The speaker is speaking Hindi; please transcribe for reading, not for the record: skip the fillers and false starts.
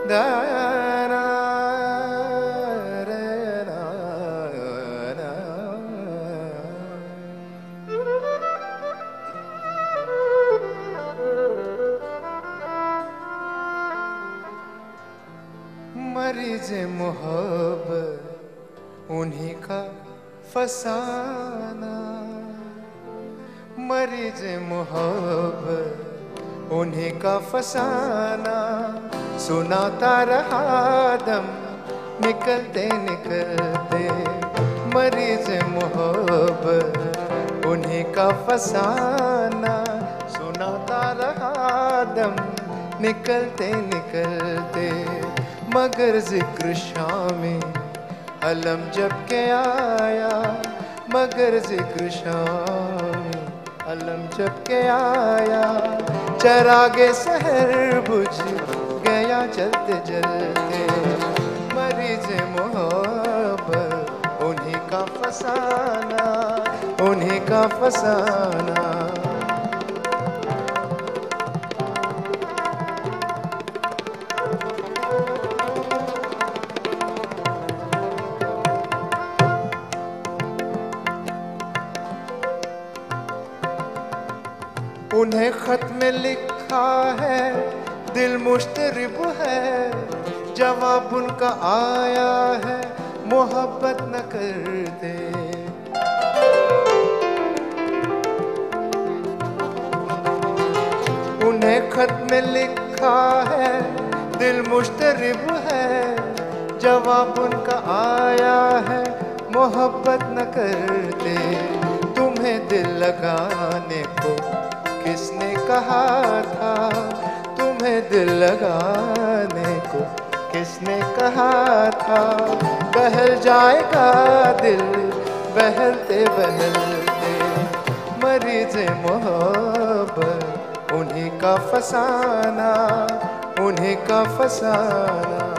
दाना मरीज मोहब्बत उन्हीं का फसाना, मरीज मोहब्बत उन्हीं का फसाना। सुनाता रहा दम निकलते निकलते, मरीज मोहब्बत उन्हीं का फसाना। सुनाता रहा दम निकलते निकलते, मगर जिक्र शामी अलम जब के आया, मगर जिक्र शामी अलम जब के आया। चरागे सहर बुझ गया जलते जलते, मरीज मोहब्बत उन्हीं का फसाना, उन्हीं का फसाना। उन्हें खत में लिखा है दिल मुश्तरिब है, जवाब उनका आया है मोहब्बत न करते। उन्हें खत में लिखा है दिल मुश्तरिब है, जवाब उनका आया है मोहब्बत न करते। तुम्हें दिल लगाने को किसने कहा था, तुम्हें दिल लगाने को किसने कहा था। बहल जाएगा दिल बहलते बहलते, मरीज मोहब्बत उन्हीं का फसाना, उन्हीं का फसाना।